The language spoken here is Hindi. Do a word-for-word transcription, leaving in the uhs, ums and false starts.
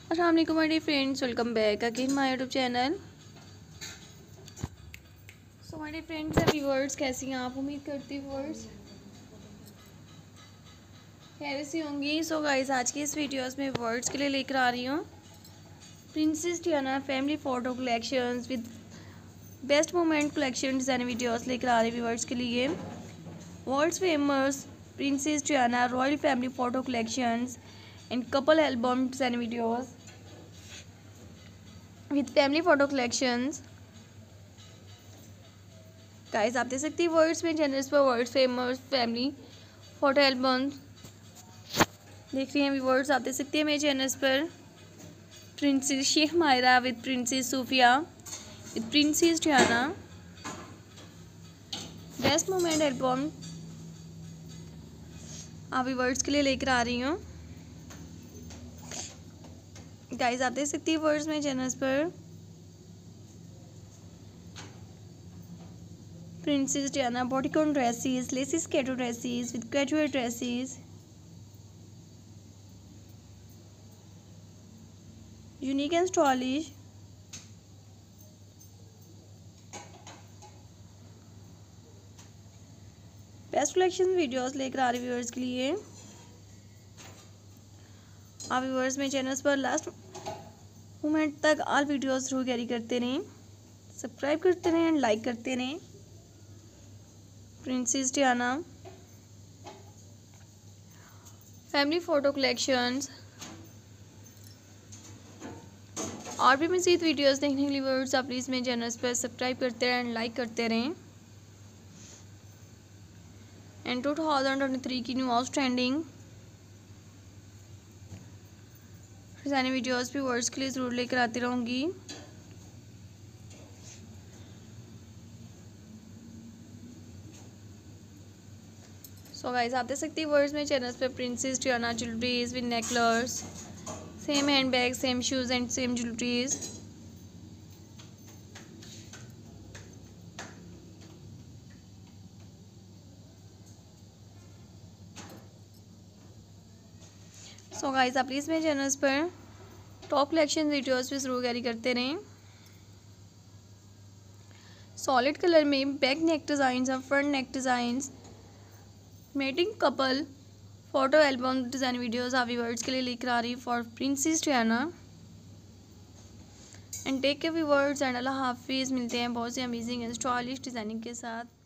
अस्सलाम वालेकुम my dear friends, welcome back again my YouTube channel. So my dear friends and viewers, कैसी हैं आप? उम्मीद करती हूँ व्यूअर्स कैसी होंगी। सो गाइस, आज की इस वीडियोस में व्यूअर्स के लिए लेकर आ रही हूँ princess Diana family photo collections with best moment collection design videos लेकर आ रही हूँ व्यूअर्स के लिए। World's famous princess Diana royal family photo collections and couple album design videos with family photo collections. Guys, आप देख सकती हैं वर्ड्स में चैनल्स पर words famous family photo album देख रही हैं वर्ड्स। आप देख सकती हैं मेरे चैनल्स पर princess Sheikh Maira with princess Sufia with princess Diana best moment album आप वर्ड्स के लिए लेकर आ रही हूँ। गाइस, आप देख सकती हैं वर्ड्स में चैनल्स पर प्रिंसेस डियाना बॉडीकॉन ड्रेसेस, लेसिस कैटो dresses with casual dresses, unique and stylish. Best collection videos लेकर आ रही व्यूअर्स के लिए। आप व्यूअर्स में चैनल्स पर लास्ट मोमेंट तक ऑल वीडियोस जरूर कैरी करते रहें, सब्सक्राइब करते रहें एंड लाइक करते रहें। Princess Diana family photo collections और भी मज़ीद वीडियोस देखने के लिए व्यूअर्स आप प्लीज़ मेरे चैनल्स पर सब्सक्राइब करते रहें एंड लाइक करते रहें। And two thousand twenty three की new house trending designing videos भी व्यूअर्स के लिए ज़रूर लेकर आती रहूँगी। सो गाइस, आप देख सकती हैं वर्ड्स में चैनल्स पे princess Diana jewelleries with necklace, same hand bag, same shoes and same jewelleries. So guys, आप प्लीज़ मेरे चैनल्स पर टॉप कलेक्शन वीडियोस भी ज़रूर कैरी करते रहें। सॉलिड कलर में बैक नेक डिज़ाइंस और front neck designs matching couple photo album design videos आप व्यूअर्स के लिए लेकर आ रही for princess Diana. And take care viewers and अल्लाह हाफिज़। मिलते हैं बहुत सी अमेजिंग एंड स्टाइलिश डिज़ाइनिंग के साथ।